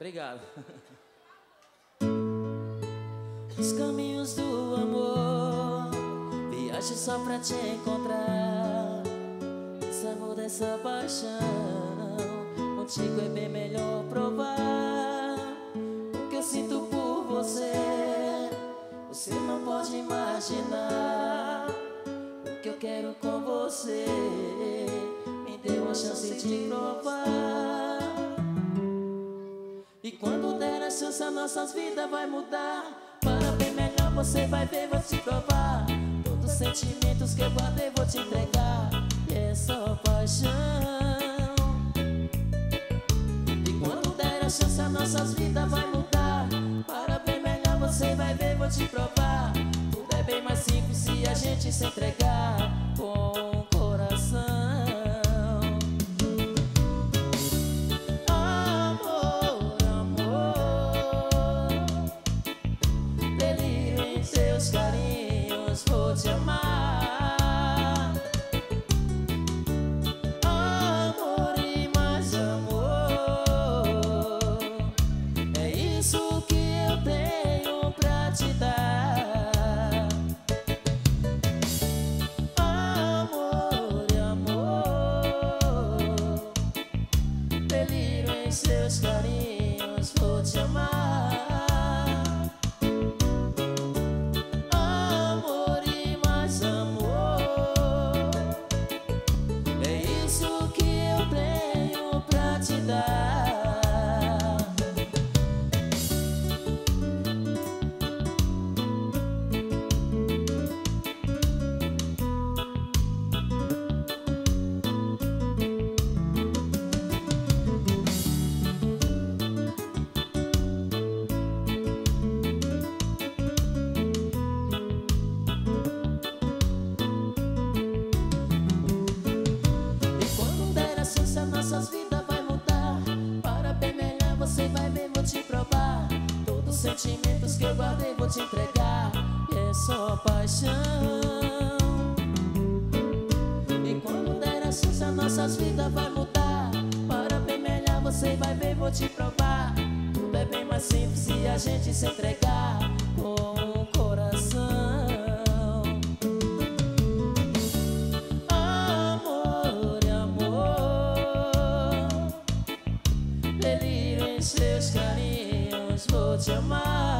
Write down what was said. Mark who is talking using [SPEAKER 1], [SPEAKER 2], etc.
[SPEAKER 1] Obrigado. Os caminhos do amor, viagem só pra te encontrar. O sabor dessa paixão, contigo é bem melhor provar. O que eu sinto por você, você não pode imaginar. O que eu quero com você, me deu a chance de provar. E quando der a chance, as nossas vidas vai mudar. Para bem melhor, você vai ver, vou te provar. Todos os sentimentos que eu guardei, vou te entregar. E é só paixão. E quando der a chance, as nossas vidas vai mudar. Para bem melhor, você vai ver, vou te provar. Tudo é bem mais simples se a gente se entregar com o coração. Vou te amar, amor e mais amor. É isso que eu tenho pra te dar. Amor e amor, delírio em seus carinhos. Vou te amar. Nossas vidas vai mudar. Para bem melhor, você vai ver, vou te provar. Todos os sentimentos que eu guardei, vou te entregar. E é só paixão. E quando der a chance, as nossas vidas vai mudar. Para bem melhor, você vai ver, vou te provar. Tudo é bem mais simples se a gente se entregar com o coração. Seus carinhos, vou te amar.